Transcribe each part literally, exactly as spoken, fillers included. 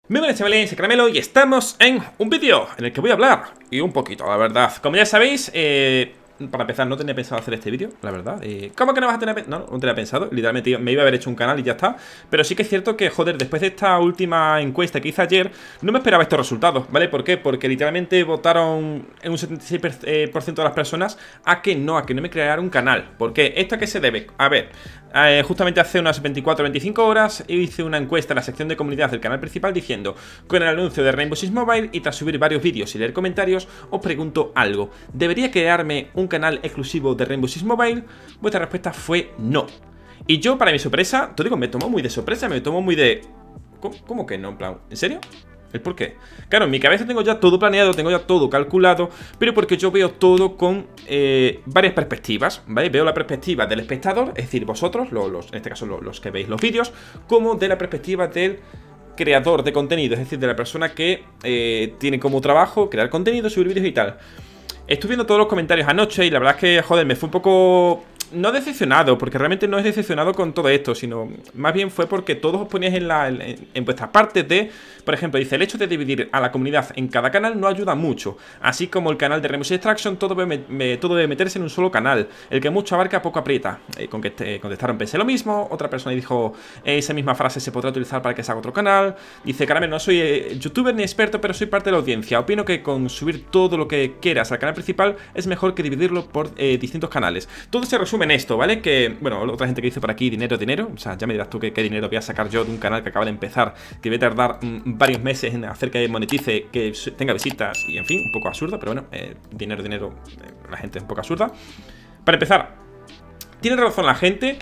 Muy buenas chavales, soy Caramelo y estamos en un vídeo en el que voy a hablar, y un poquito, la verdad. Como ya sabéis, eh, para empezar, no tenía pensado hacer este vídeo, la verdad. eh, ¿Cómo que no vas a tener pensado? No, no tenía pensado, literalmente me iba a haber hecho un canal y ya está. Pero sí que es cierto que, joder, después de esta última encuesta que hice ayer, no me esperaba estos resultados, ¿vale? ¿Por qué? Porque literalmente votaron en un setenta y seis por ciento de las personas a que no, a que no me creara un canal. ¿Por qué? ¿Esto a qué se debe? A ver... Eh, justamente hace unas veinticuatro o veinticinco horas hice una encuesta en la sección de comunidad del canal principal diciendo: con el anuncio de Rainbow Six Mobile y tras subir varios vídeos y leer comentarios, os pregunto algo. ¿Debería crearme un canal exclusivo de Rainbow Six Mobile? Vuestra respuesta fue no. Y yo, para mi sorpresa, te digo, me tomó muy de sorpresa, me tomó muy de... ¿Cómo, cómo que no? En plan, ¿en serio? ¿El por qué? Claro, en mi cabeza tengo ya todo planeado, tengo ya todo calculado, pero porque yo veo todo con eh, varias perspectivas, ¿vale? Veo la perspectiva del espectador, es decir, vosotros, los, los, en este caso los, los que veis los vídeos, como de la perspectiva del creador de contenido, es decir, de la persona que eh, tiene como trabajo crear contenido, subir vídeos y tal. Estuve viendo todos los comentarios anoche y la verdad es que, joder, me fue un poco... No decepcionado, porque realmente no es decepcionado con todo esto, sino más bien fue porque todos os poníais en, la, en, en vuestras partes de, por ejemplo, dice, el hecho de dividir a la comunidad en cada canal no ayuda mucho, así como el canal de Rainbow Six Extraction, todo debe, me, todo debe meterse en un solo canal, el que mucho abarca poco aprieta. Eh, con que te, contestaron, pensé lo mismo, otra persona dijo, eh, esa misma frase se podrá utilizar para que se haga otro canal. Dice, Caramelo, no soy eh, youtuber ni experto, pero soy parte de la audiencia, opino que con subir todo lo que quieras al canal principal es mejor que dividirlo por eh, distintos canales. Todo se resume en esto, ¿vale? Que, bueno, otra gente que dice por aquí, dinero, dinero. O sea, ya me dirás tú qué, qué dinero voy a sacar yo de un canal que acaba de empezar, que voy a tardar mmm, varios meses en hacer que monetice, que tenga visitas y, en fin, un poco absurdo. Pero bueno, eh, dinero, dinero, eh, la gente es un poco absurda. Para empezar, ¿tiene razón la gente?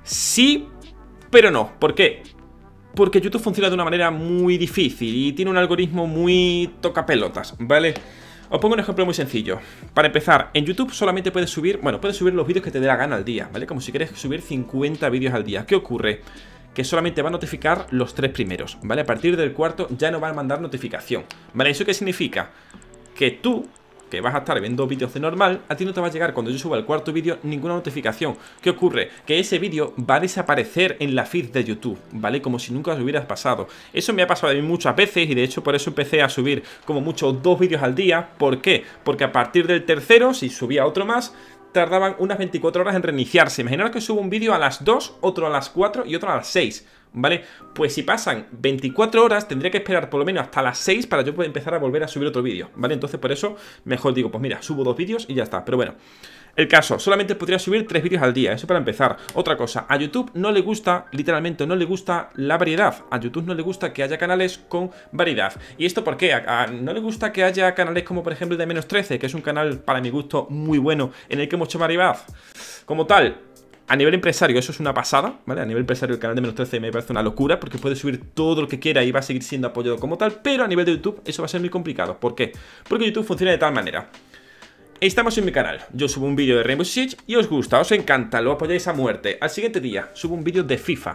Sí, pero no. ¿Por qué? Porque YouTube funciona de una manera muy difícil y tiene un algoritmo muy tocapelotas, ¿vale? Os pongo un ejemplo muy sencillo. Para empezar, en YouTube solamente puedes subir, bueno, puedes subir los vídeos que te dé la gana al día, ¿vale? Como si quieres subir cincuenta vídeos al día. ¿Qué ocurre? Que solamente va a notificar los tres primeros, ¿vale? A partir del cuarto ya no va a mandar notificación, ¿vale? ¿Eso qué significa? Que tú, que vas a estar viendo vídeos de normal, a ti no te va a llegar cuando yo suba el cuarto vídeo ninguna notificación. ¿Qué ocurre? Que ese vídeo va a desaparecer en la feed de YouTube, ¿vale? Como si nunca os hubieras pasado. Eso me ha pasado a mí muchas veces y de hecho por eso empecé a subir como mucho dos vídeos al día. ¿Por qué? Porque a partir del tercero, si subía otro más, tardaban unas veinticuatro horas en reiniciarse. Imaginaos que subo un vídeo a las dos, otro a las cuatro y otro a las seis, ¿vale? Pues si pasan veinticuatro horas, tendría que esperar por lo menos hasta las seis para yo poder empezar a volver a subir otro vídeo, ¿vale? Entonces por eso mejor digo, pues mira, subo dos vídeos y ya está. Pero bueno, el caso, solamente podría subir tres vídeos al día, eso para empezar. Otra cosa, a YouTube no le gusta, literalmente no le gusta la variedad. A YouTube no le gusta que haya canales con variedad. ¿Y esto por qué? A, a, no le gusta que haya canales como por ejemplo el de menos trece, que es un canal para mi gusto muy bueno, en el que hemos hecho variedad. Como tal, a nivel empresario eso es una pasada, ¿vale? A nivel empresario el canal de menos trece me parece una locura, porque puede subir todo lo que quiera y va a seguir siendo apoyado como tal. Pero a nivel de YouTube eso va a ser muy complicado. ¿Por qué? Porque YouTube funciona de tal manera. Estamos en mi canal, yo subo un vídeo de Rainbow Six y os gusta, os encanta, lo apoyáis a muerte. Al siguiente día subo un vídeo de FIFA,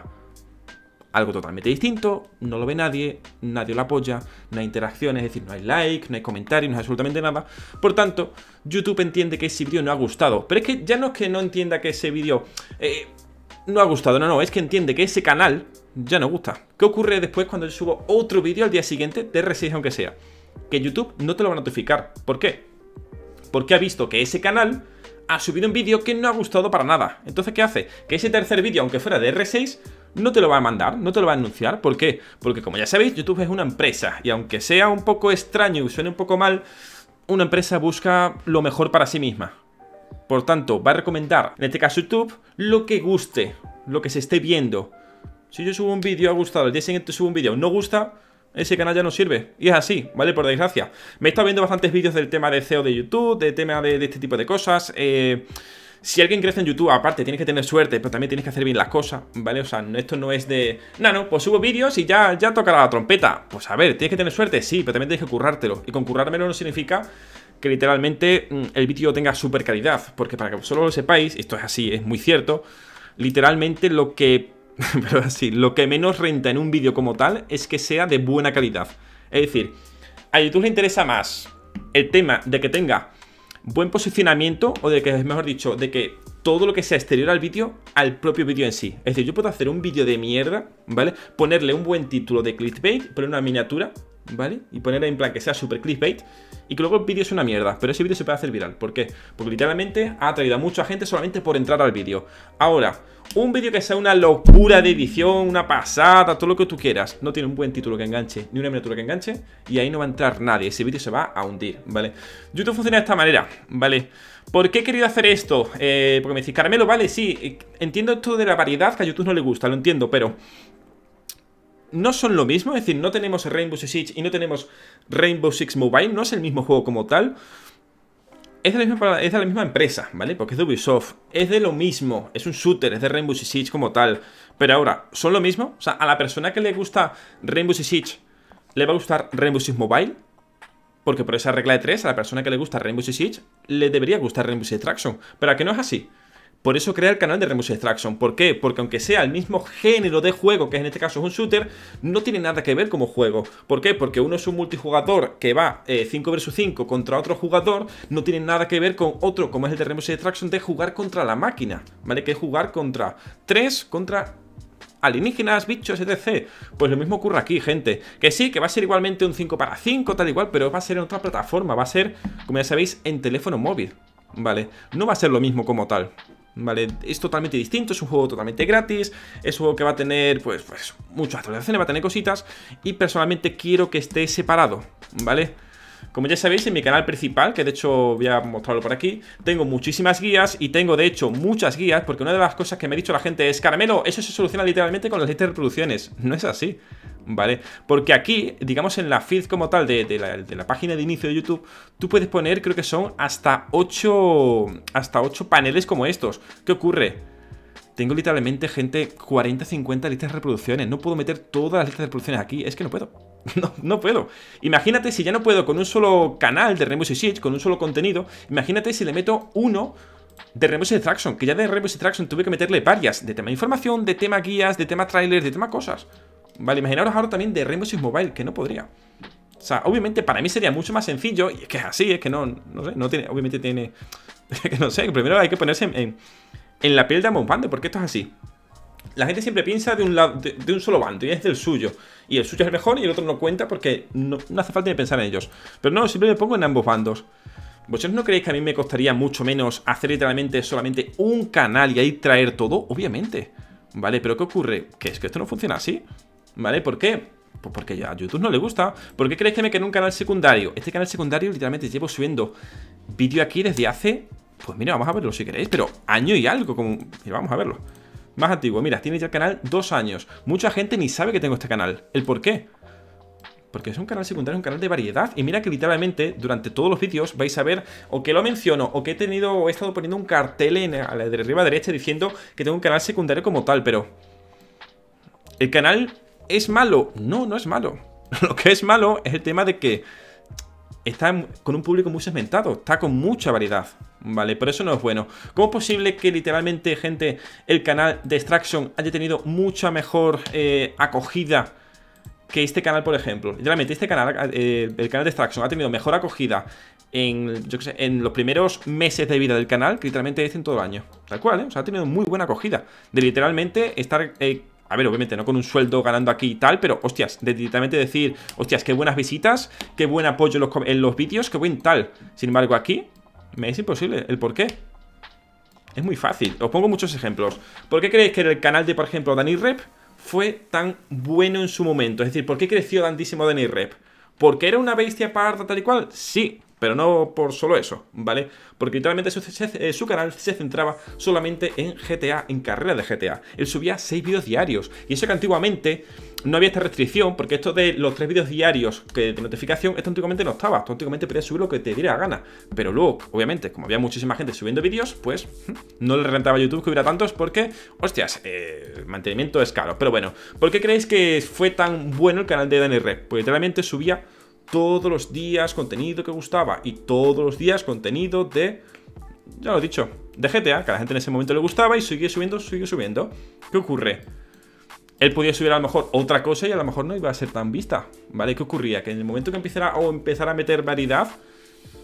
algo totalmente distinto, no lo ve nadie, nadie lo apoya, no hay interacciones, es decir, no hay like, no hay comentarios, no hay absolutamente nada. Por tanto, YouTube entiende que ese vídeo no ha gustado. Pero es que ya no es que no entienda que ese vídeo eh, no ha gustado, no, no, es que entiende que ese canal ya no gusta. ¿Qué ocurre después cuando yo subo otro vídeo al día siguiente de R seis aunque sea? Que YouTube no te lo va a notificar. ¿Por qué? Porque ha visto que ese canal ha subido un vídeo que no ha gustado para nada. Entonces, ¿qué hace? Que ese tercer vídeo, aunque fuera de R seis, no te lo va a mandar, no te lo va a anunciar. ¿Por qué? Porque como ya sabéis, YouTube es una empresa. Y aunque sea un poco extraño y suene un poco mal, una empresa busca lo mejor para sí misma. Por tanto, va a recomendar, en este caso YouTube, lo que guste, lo que se esté viendo. Si yo subo un vídeo, ha gustado, el día siguiente subo un vídeo, no gusta, ese canal ya no sirve. Y es así, ¿vale? Por desgracia. Me he estado viendo bastantes vídeos del tema de S E O de YouTube, de tema de, de este tipo de cosas. Eh, si alguien crece en YouTube, aparte, tienes que tener suerte, pero también tienes que hacer bien las cosas, ¿vale? O sea, esto no es de... No, no, pues subo vídeos y ya, ya tocará la trompeta. Pues a ver, ¿tienes que tener suerte? Sí, pero también tienes que currártelo. Y con currármelo no significa que literalmente mm, el vídeo tenga súper calidad. Porque para que solo lo sepáis, esto es así, es muy cierto, literalmente lo que... Pero así, lo que menos renta en un vídeo como tal es que sea de buena calidad. Es decir, a YouTube le interesa más el tema de que tenga buen posicionamiento, o de que, mejor dicho, de que todo lo que sea exterior al vídeo, al propio vídeo en sí. Es decir, yo puedo hacer un vídeo de mierda, ¿vale? Ponerle un buen título de clickbait, poner una miniatura, ¿vale? Y ponerle en plan que sea super clickbait y que luego el vídeo es una mierda, pero ese vídeo se puede hacer viral. ¿Por qué? Porque literalmente ha atraído a mucha gente solamente por entrar al vídeo. Ahora, un vídeo que sea una locura de edición, una pasada, todo lo que tú quieras, no tiene un buen título que enganche, ni una miniatura que enganche, y ahí no va a entrar nadie, ese vídeo se va a hundir, ¿vale? YouTube funciona de esta manera, ¿vale? ¿Por qué he querido hacer esto? Eh, porque me decís, Caramelo, vale, sí, entiendo esto de la variedad que a YouTube no le gusta, lo entiendo, pero no son lo mismo, es decir, no tenemos Rainbow Six Siege y no tenemos Rainbow Six Mobile, no es el mismo juego como tal. Es de, la misma, es de la misma empresa, ¿vale? Porque es de Ubisoft. Es de lo mismo. Es un shooter, es de Rainbow Six Siege como tal. Pero ahora, ¿son lo mismo? O sea, a la persona que le gusta Rainbow Six Siege, ¿le va a gustar Rainbow Six Mobile? Porque por esa regla de tres, a la persona que le gusta Rainbow Six Siege, le debería gustar Rainbow Six Extraction. Pero ¿a que no es así? Por eso crea el canal de Rainbow Six Extraction. ¿Por qué? Porque aunque sea el mismo género de juego, que en este caso es un shooter, no tiene nada que ver como juego. ¿Por qué? Porque uno es un multijugador que va eh, cinco versus cinco contra otro jugador, no tiene nada que ver con otro, como es el de Rainbow Six Extraction, de jugar contra la máquina, ¿vale? Que es jugar contra tres, contra alienígenas, bichos, etcétera. Pues lo mismo ocurre aquí, gente. Que sí, que va a ser igualmente un cinco para cinco, tal igual, pero va a ser en otra plataforma. Va a ser, como ya sabéis, en teléfono móvil, ¿vale? No va a ser lo mismo como tal, ¿vale? Es totalmente distinto, es un juego totalmente gratis, es un juego que va a tener, pues, pues muchas actualizaciones, va a tener cositas. Y personalmente quiero que esté separado, ¿vale? Como ya sabéis, en mi canal principal, que de hecho voy a mostrarlo por aquí, tengo muchísimas guías y tengo de hecho muchas guías, porque una de las cosas que me ha dicho la gente es: Caramelo, eso se soluciona literalmente con las listas de reproducciones. No es así, ¿vale? Porque aquí, digamos en la feed como tal de, de, la, de la página de inicio de YouTube, tú puedes poner, creo que son hasta ocho, hasta ocho paneles como estos. ¿Qué ocurre? Tengo literalmente, gente, cuarenta, cincuenta listas de reproducciones. No puedo meter todas las listas de reproducciones aquí. Es que no puedo. No, no puedo. Imagínate si ya no puedo con un solo canal de Rainbow Six Siege, con un solo contenido. Imagínate si le meto uno de Rainbow Six Extraction, que ya de Rainbow Six Extraction tuve que meterle varias. De tema información, de tema guías, de tema trailers, de tema cosas. Vale, imaginaros ahora también de Rainbow Six Mobile, que no podría. O sea, obviamente para mí sería mucho más sencillo. Y es que es así, es que no, no sé, no tiene, obviamente tiene... que no sé, primero hay que ponerse en... en En la piel de ambos bandos, porque esto es así. La gente siempre piensa de un, lado, de, de un solo bando y es del suyo. Y el suyo es el mejor y el otro no cuenta porque no, no hace falta ni pensar en ellos. Pero no, siempre me pongo en ambos bandos. ¿Vosotros no creéis que a mí me costaría mucho menos hacer literalmente solamente un canal y ahí traer todo? Obviamente. ¿Vale? Pero ¿qué ocurre? Que es que esto no funciona así. ¿Vale? ¿Por qué? Pues porque a YouTube no le gusta. ¿Por qué creéis que me quedé en un canal secundario? Este canal secundario literalmente llevo subiendo vídeo aquí desde hace... Pues mira, vamos a verlo si queréis, pero año y algo, como... Mira, vamos a verlo. Más antiguo, mira, tiene ya el canal dos años. Mucha gente ni sabe que tengo este canal. ¿El por qué? Porque es un canal secundario, un canal de variedad. Y mira que literalmente, durante todos los vídeos vais a ver, o que lo menciono, o que he tenido, o he estado poniendo un cartel en, a la de arriba a derecha diciendo que tengo un canal secundario como tal, pero... ¿el canal es malo? No, no es malo. Lo que es malo es el tema de que está con un público muy segmentado, está con mucha variedad, ¿vale? Por eso no es bueno. ¿Cómo es posible que literalmente, gente, el canal de Extraction haya tenido mucha mejor eh, acogida que este canal, por ejemplo? Literalmente este canal, eh, el canal de Extraction ha tenido mejor acogida en, yo qué sé, en los primeros meses de vida del canal que literalmente es en todo el año. Tal cual, ¿eh? O sea, ha tenido muy buena acogida de literalmente estar... Eh, a ver, obviamente no con un sueldo ganando aquí y tal, pero, hostias, de directamente decir, hostias, qué buenas visitas, qué buen apoyo en los, en los vídeos, qué buen tal. Sin embargo, aquí me es imposible. ¿El por qué? Es muy fácil. Os pongo muchos ejemplos. ¿Por qué creéis que el canal de, por ejemplo, DaniRep fue tan bueno en su momento? Es decir, ¿por qué creció tantísimo DaniRep? ¿Porque era una bestia parda tal y cual? Sí. Pero no por solo eso, ¿vale? Porque literalmente su, su canal se centraba solamente en G T A, en carreras de G T A. Él subía seis vídeos diarios. Y eso que antiguamente no había esta restricción, porque esto de los tres vídeos diarios que de notificación, esto antiguamente no estaba. Tú antiguamente podías subir lo que te diera la gana. Pero luego, obviamente, como había muchísima gente subiendo vídeos, pues no le rentaba a YouTube que hubiera tantos porque, hostias, eh, el mantenimiento es caro. Pero bueno, ¿por qué creéis que fue tan bueno el canal de DaniRep? Porque literalmente subía todos los días contenido que gustaba y todos los días contenido de, ya lo he dicho, de G T A, que a la gente en ese momento le gustaba y sigue subiendo, sigue subiendo. ¿Qué ocurre? Él podía subir a lo mejor otra cosa y a lo mejor no iba a ser tan vista, ¿vale? ¿Qué ocurría? Que en el momento que empezara o empezara a meter variedad,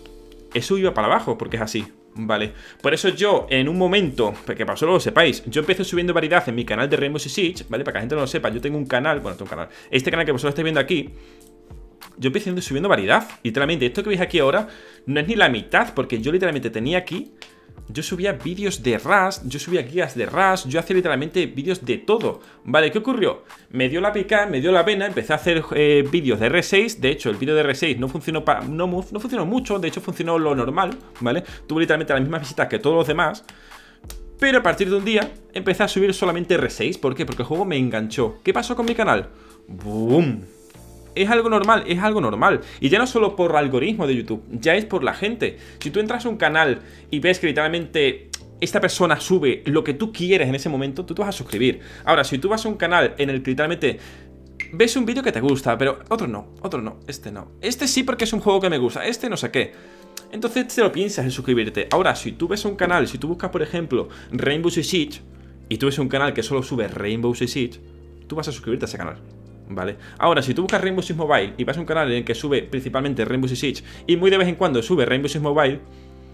eso iba para abajo, porque es así, ¿vale? Por eso yo, en un momento, que para solo lo sepáis, yo empecé subiendo variedad en mi canal de Rainbow Six Siege, ¿vale? Para que la gente no lo sepa, yo tengo un canal, bueno, tengo un canal, este canal que vosotros estáis viendo aquí, yo empecé subiendo variedad, literalmente. Esto que veis aquí ahora no es ni la mitad, porque yo literalmente tenía aquí, yo subía vídeos de Rush, yo subía guías de Rush, yo hacía literalmente vídeos de todo. Vale, ¿qué ocurrió? Me dio la pica, me dio la vena, empecé a hacer eh, vídeos de R seis. De hecho, el vídeo de R seis no funcionó, pa no, no funcionó mucho, de hecho funcionó lo normal, ¿vale? Tuvo literalmente las mismas visitas que todos los demás. Pero a partir de un día empecé a subir solamente R seis. ¿Por qué? Porque el juego me enganchó. ¿Qué pasó con mi canal? ¡Boom! Es algo normal, es algo normal. Y ya no solo por algoritmo de YouTube, ya es por la gente. Si tú entras a un canal y ves que literalmente esta persona sube lo que tú quieres en ese momento, tú te vas a suscribir. Ahora, si tú vas a un canal en el que literalmente ves un vídeo que te gusta, pero otro no, otro no, este no, este sí porque es un juego que me gusta, este no sé qué, entonces te lo piensas en suscribirte. Ahora, si tú ves un canal, si tú buscas por ejemplo Rainbow Six Siege y tú ves un canal que solo sube Rainbow Six Siege, tú vas a suscribirte a ese canal, ¿vale? Ahora, si tú buscas Rainbow Six Mobile y vas a un canal en el que sube principalmente Rainbow Six Siege y muy de vez en cuando sube Rainbow Six Mobile,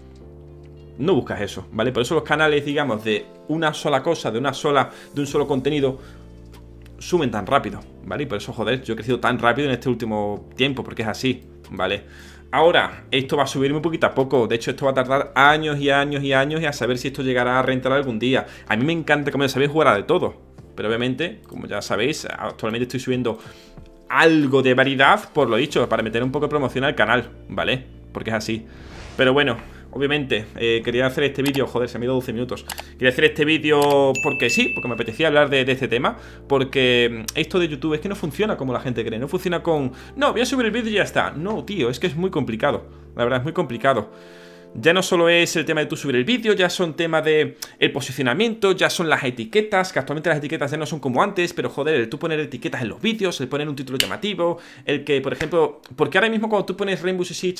no buscas eso, ¿vale? Por eso los canales, digamos, de una sola cosa, de una sola, de un solo contenido, suben tan rápido, ¿vale? Y por eso, joder, yo he crecido tan rápido en este último tiempo, porque es así, ¿vale? Ahora, esto va a subir muy poquito a poco. De hecho, esto va a tardar años y años y años y a saber si esto llegará a rentar algún día. A mí me encanta, como ya sabéis, jugar a de todo. Pero obviamente, como ya sabéis, actualmente estoy subiendo algo de variedad, por lo dicho, para meter un poco de promoción al canal, ¿vale? Porque es así. Pero bueno, obviamente, eh, quería hacer este vídeo, joder, se me ha ido doce minutos. Quería hacer este vídeo porque sí, porque me apetecía hablar de, de este tema. Porque esto de YouTube es que no funciona como la gente cree. No funciona con, no, voy a subir el vídeo y ya está. No, tío, es que es muy complicado. La verdad, es muy complicado. Ya no solo es el tema de tú subir el vídeo, ya son temas de el posicionamiento, ya son las etiquetas, que actualmente las etiquetas ya no son como antes, pero joder, el tú poner etiquetas en los vídeos, el poner un título llamativo, el que, por ejemplo, porque ahora mismo cuando tú pones Rainbow Six Siege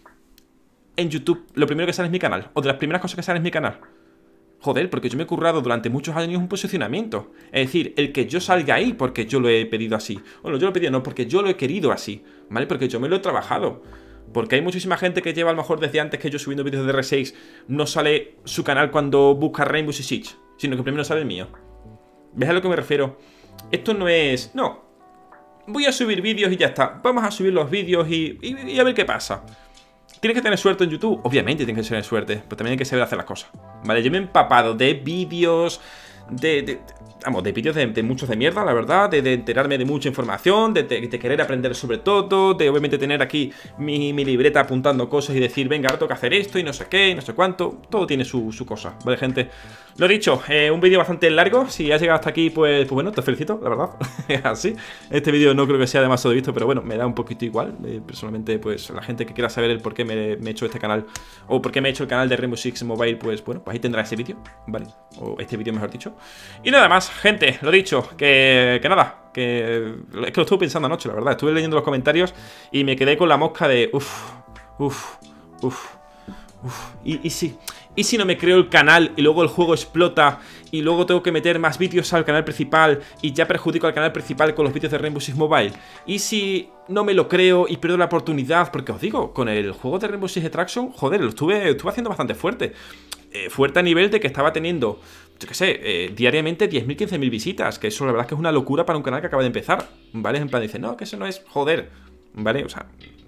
en YouTube, lo primero que sale es mi canal, o de las primeras cosas que sale es mi canal. Joder, porque yo me he currado durante muchos años un posicionamiento. Es decir, el que yo salga ahí porque yo lo he pedido así. Bueno, yo lo he pedido, no, porque yo lo he querido así, ¿vale? Porque yo me lo he trabajado. Porque hay muchísima gente que lleva a lo mejor desde antes que yo subiendo vídeos de R seis, no sale su canal cuando busca Rainbow Six Siege, sino que primero sale el mío. ¿Ves a lo que me refiero? Esto no es... No. Voy a subir vídeos y ya está. Vamos a subir los vídeos y, y, y a ver qué pasa. ¿Tienes que tener suerte en YouTube? Obviamente tienes que tener suerte, pero también hay que saber hacer las cosas, ¿vale? Yo me he empapado de vídeos, de... de Vamos, de vídeos de, de muchos de mierda, la verdad, de, de enterarme de mucha información, de, de, de querer aprender sobre todo, de obviamente tener aquí mi, mi libreta apuntando cosas y decir, venga, ahora tengo que hacer esto y no sé qué, y no sé cuánto. Todo tiene su, su cosa, ¿vale, gente? Lo dicho, eh, un vídeo bastante largo. Si has llegado hasta aquí, pues, pues bueno, te felicito, la verdad. Así. Este vídeo no creo que sea demasiado visto, pero bueno, me da un poquito igual. Eh, personalmente, pues la gente que quiera saber el por qué me, me he hecho este canal, o por qué me he hecho el canal de Rainbow Six Mobile, pues bueno, pues ahí tendrá ese vídeo, ¿vale? O este vídeo, mejor dicho. Y nada más, gente, lo dicho, que, que nada, que es que lo estuve pensando anoche, la verdad. Estuve leyendo los comentarios y me quedé con la mosca de uff, uff, uff, uff. Y, y sí. ¿Y si no me creo el canal y luego el juego explota y luego tengo que meter más vídeos al canal principal y ya perjudico al canal principal con los vídeos de Rainbow Six Mobile? ¿Y si no me lo creo y pierdo la oportunidad? Porque os digo, con el juego de Rainbow Six Extraction, joder, lo estuve, estuve haciendo bastante fuerte. Eh, fuerte a nivel de que estaba teniendo, yo qué sé, eh, diariamente diez mil, quince mil visitas. Que eso la verdad es que es una locura para un canal que acaba de empezar, ¿vale? En plan, dice, no, que eso no es joder, ¿vale? O sea...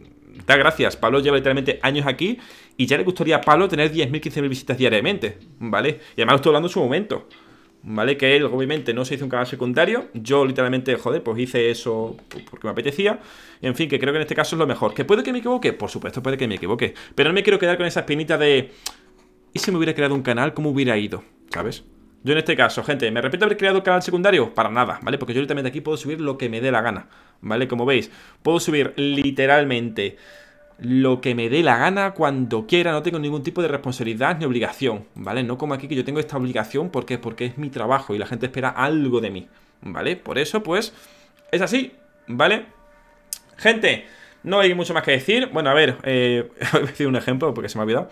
Da gracias, Pablo lleva literalmente años aquí y ya le gustaría a Pablo tener diez mil, quince mil visitas diariamente, ¿vale? Y además lo estoy hablando en su momento, ¿vale? Que él obviamente no se hizo un canal secundario. Yo literalmente, joder, pues hice eso porque me apetecía. En fin, que creo que en este caso es lo mejor. ¿Que puede que me equivoque? Por supuesto puede que me equivoque, pero no me quiero quedar con esa espinita de... ¿Y si me hubiera creado un canal? ¿Cómo hubiera ido? ¿Sabes? Yo en este caso, gente, ¿me arrepiento de haber creado el canal secundario? Para nada, ¿vale? Porque yo literalmente aquí puedo subir lo que me dé la gana, ¿vale? Como veis, puedo subir literalmente lo que me dé la gana cuando quiera. No tengo ningún tipo de responsabilidad ni obligación, ¿vale? No como aquí que yo tengo esta obligación porque, porque es mi trabajo y la gente espera algo de mí, ¿vale? Por eso, pues, es así, ¿vale? Gente, no hay mucho más que decir. Bueno, a ver, eh, voy a decir un ejemplo porque se me ha olvidado.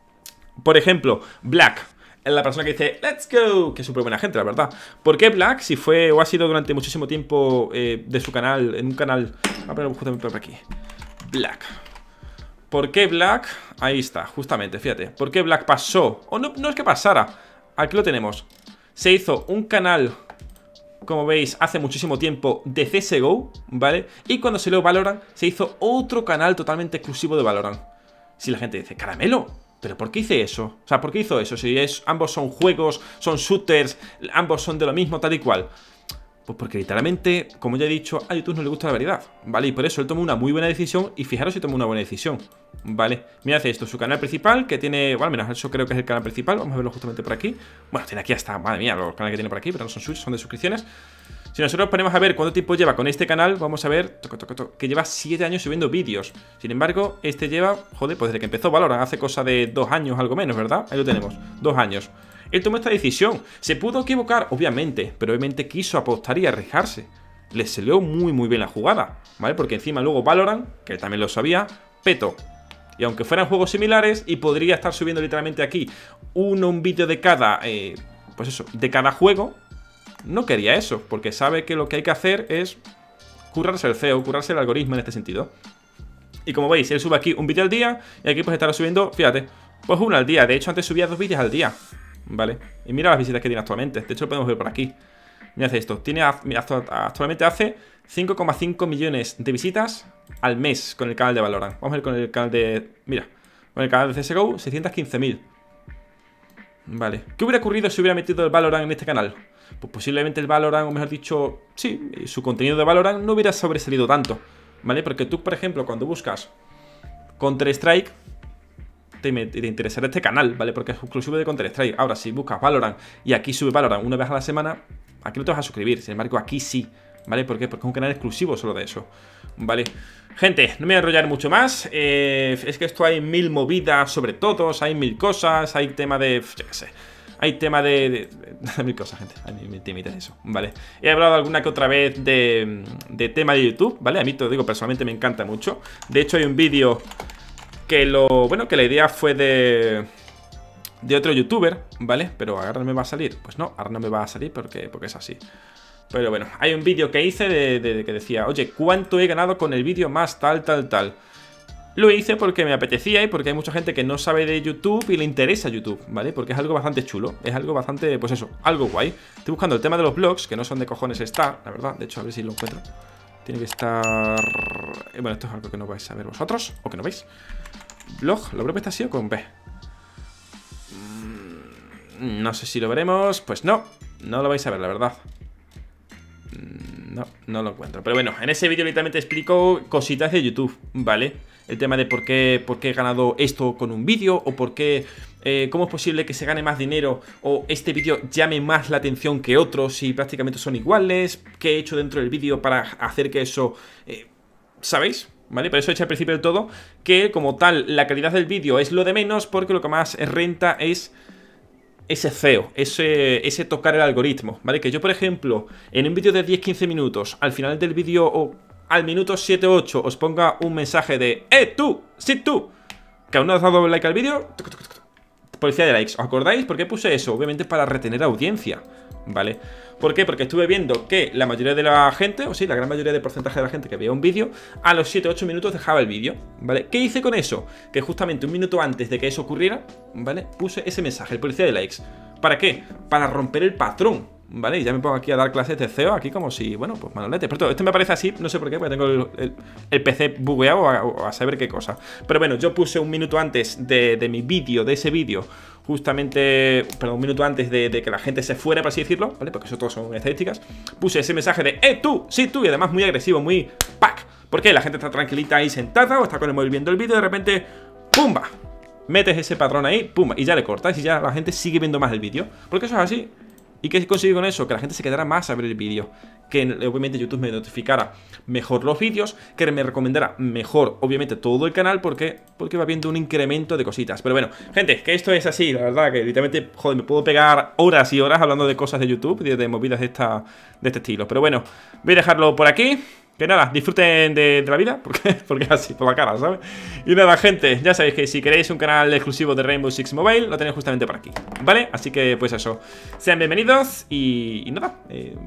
Por ejemplo, Black, la persona que dice let's go, que es súper buena gente, la verdad. ¿Por qué Black? Si fue o ha sido durante muchísimo tiempo eh, de su canal, en un canal... Voy a poner justamente por aquí Black, ¿Por qué Black? Ahí está, justamente, fíjate. ¿Por qué Black pasó? O no, no es que pasara. Aquí lo tenemos. Se hizo un canal, como veis, hace muchísimo tiempo de C S G O, ¿vale? Y cuando salió Valorant, se hizo otro canal totalmente exclusivo de Valorant. Si la gente dice, caramelo, ¿pero por qué hice eso? O sea, ¿por qué hizo eso? Si es, ambos son juegos, son shooters, ambos son de lo mismo, tal y cual. Pues porque literalmente, como ya he dicho, a YouTube no le gusta la variedad, ¿vale? Y por eso él tomó una muy buena decisión. Y fijaros si tomó una buena decisión, ¿vale? Mirad esto, su canal principal, que tiene... Bueno, mira, eso creo que es el canal principal. Vamos a verlo justamente por aquí. Bueno, tiene aquí hasta... Madre mía, los canales que tiene por aquí, pero no son suyos, son de suscripciones. Si nosotros ponemos a ver cuánto tiempo lleva con este canal, vamos a ver toco, toco, toco, que lleva siete años subiendo vídeos. Sin embargo, este lleva, joder, pues desde que empezó Valorant, hace cosa de dos años, algo menos, ¿verdad? Ahí lo tenemos, dos años. Él tomó esta decisión. Se pudo equivocar, obviamente, pero obviamente quiso apostar y arriesgarse. Le salió muy muy bien la jugada, ¿vale? Porque encima luego Valorant, que él también lo sabía, petó. Y aunque fueran juegos similares, y podría estar subiendo literalmente aquí uno, un vídeo de cada, eh, pues eso, de cada juego, no quería eso, porque sabe que lo que hay que hacer es currarse el C E O, currarse el algoritmo en este sentido. Y como veis, él sube aquí un vídeo al día, y aquí pues estará subiendo, fíjate, pues uno al día. De hecho, antes subía dos vídeos al día, ¿vale? Y mira las visitas que tiene actualmente. De hecho, lo podemos ver por aquí. Mirad esto, tiene, actualmente hace cinco coma cinco millones de visitas al mes con el canal de Valorant. Vamos a ver con el canal de... Mira, con el canal de C S G O, seiscientos quince mil. Vale, ¿qué hubiera ocurrido si hubiera metido el Valorant en este canal? Pues posiblemente el Valorant, o mejor dicho, sí, su contenido de Valorant no hubiera sobresalido tanto, ¿vale? Porque tú, por ejemplo, cuando buscas Counter-Strike, te, te interesará este canal, ¿vale? Porque es exclusivo de Counter-Strike. Ahora, si buscas Valorant y aquí sube Valorant una vez a la semana, aquí no te vas a suscribir. Sin embargo, aquí sí, ¿vale? ¿Por qué? Porque es un canal exclusivo solo de eso, ¿vale? Gente, no me voy a enrollar mucho más. eh, Es que esto hay mil movidas sobre todos, hay mil cosas, hay tema de... yo qué sé. Hay tema de, de, de mil cosas, gente. Hay mil temitas de eso, ¿vale? He hablado alguna que otra vez de, de tema de YouTube, ¿vale? A mí te lo digo, personalmente me encanta mucho. De hecho, hay un vídeo que lo... Bueno, que la idea fue de... De otro youtuber, ¿vale? Pero ahora no me va a salir. Pues no, ahora no me va a salir porque, porque es así. Pero bueno, hay un vídeo que hice de, de, de que decía, oye, ¿cuánto he ganado con el vídeo más tal, tal, tal? Lo hice porque me apetecía y porque hay mucha gente que no sabe de YouTube y le interesa YouTube, ¿vale? Porque es algo bastante chulo, es algo bastante, pues eso, algo guay. Estoy buscando el tema de los blogs, que no son de cojones estar, la verdad. De hecho, a ver si lo encuentro. Tiene que estar... Bueno, esto es algo que no vais a ver vosotros, o que no veis. Blog, ¿lo blog está así o con B? No sé si lo veremos, pues no, no lo vais a ver, la verdad. No, no lo encuentro. Pero bueno, en ese vídeo literalmente explico cositas de YouTube, ¿vale? El tema de por qué, por qué he ganado esto con un vídeo, o por qué, eh, cómo es posible que se gane más dinero, o este vídeo llame más la atención que otros y prácticamente son iguales, qué he hecho dentro del vídeo para hacer que eso, eh, ¿sabéis? ¿Vale? Por eso he hecho al principio del todo que como tal la calidad del vídeo es lo de menos, porque lo que más renta es ese C E O, ese, ese tocar el algoritmo, ¿vale? Que yo, por ejemplo, en un vídeo de diez a quince minutos, al final del vídeo o al minuto siete u ocho os ponga un mensaje de ¡eh, tú! ¡Sí, tú! Que aún no has dado like al vídeo, policía de likes, ¿os acordáis? ¿Por qué puse eso? Obviamente para retener audiencia, ¿vale? ¿Por qué? Porque estuve viendo que la mayoría de la gente, o sí, la gran mayoría del porcentaje de la gente que veía un vídeo, a los siete u ocho minutos dejaba el vídeo, ¿vale? ¿Qué hice con eso? Que justamente un minuto antes de que eso ocurriera, ¿vale? Puse ese mensaje, el policía de likes. ¿Para qué? Para romper el patrón, ¿vale? Y ya me pongo aquí a dar clases de C E O, aquí como si, bueno, pues manolete. Pero todo, esto me parece así, no sé por qué, porque tengo el, el, el P C bugueado o a, o a saber qué cosa. Pero bueno, yo puse un minuto antes de, de mi vídeo, de ese vídeo, justamente, perdón, un minuto antes de, de que la gente se fuera, por así decirlo, ¿vale? Porque eso todo son estadísticas. Puse ese mensaje de, ¡eh, tú! ¡Sí, tú! Y además muy agresivo, muy ¡pac! Porque la gente está tranquilita ahí sentada o está con el móvil viendo el vídeo y de repente, ¡pumba! Metes ese patrón ahí, ¡pumba! Y ya le cortas y ya la gente sigue viendo más el vídeo. Porque eso es así. ¿Y qué consigo con eso? Que la gente se quedara más a ver el vídeo. Que obviamente YouTube me notificara mejor los vídeos, que me recomendara mejor, obviamente, todo el canal. ¿Por qué? Porque va viendo un incremento de cositas. Pero bueno, gente, que esto es así, la verdad, que literalmente, joder, me puedo pegar horas y horas hablando de cosas de YouTube, de, de movidas de, esta, de este estilo. Pero bueno, voy a dejarlo por aquí. Que nada, disfruten de, de la vida, porque, porque es así, por la cara, ¿sabes? Y nada, gente, ya sabéis que si queréis un canal exclusivo de Rainbow Six Mobile, lo tenéis justamente por aquí, ¿vale? Así que, pues eso, sean bienvenidos y, y nada, eh,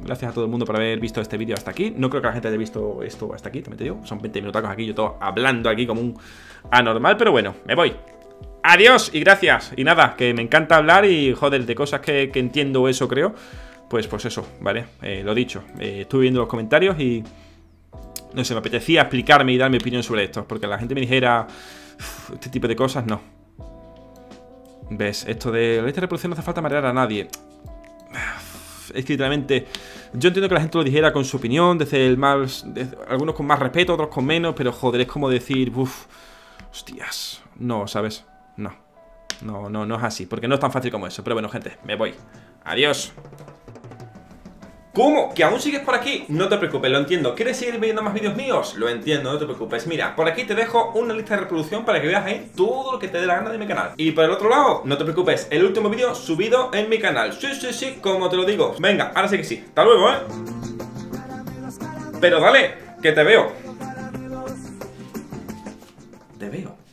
Gracias a todo el mundo por haber visto este vídeo hasta aquí. No creo que la gente haya visto esto hasta aquí, también te digo. Son veinte minutacos aquí, yo todo hablando aquí como un anormal. Pero bueno, me voy. Adiós y gracias. Y nada, que me encanta hablar y joder, de cosas que, que entiendo eso, creo. Pues pues eso, ¿vale? Eh, lo dicho, eh, estuve viendo los comentarios y no sé, me apetecía explicarme y dar mi opinión sobre esto. Porque la gente me dijera uff, este tipo de cosas, no. ¿Ves? Esto de la lista de reproducción no hace falta marear a nadie. Es que literalmente yo entiendo que la gente lo dijera con su opinión, desde el más, desde, algunos con más respeto, otros con menos. Pero joder, es como decir, uff, hostias, no, ¿sabes? No, no, no, no es así, porque no es tan fácil como eso. Pero bueno, gente, me voy. Adiós. ¿Cómo? ¿Que aún sigues por aquí? No te preocupes, lo entiendo. ¿Quieres seguir viendo más vídeos míos? Lo entiendo, no te preocupes. Mira, por aquí te dejo una lista de reproducción para que veas ahí todo lo que te dé la gana de mi canal. Y por el otro lado, no te preocupes, el último vídeo subido en mi canal. Sí, sí, sí, como te lo digo. Venga, ahora sí que sí. Hasta luego, ¿eh? Pero dale, que te veo. Te veo.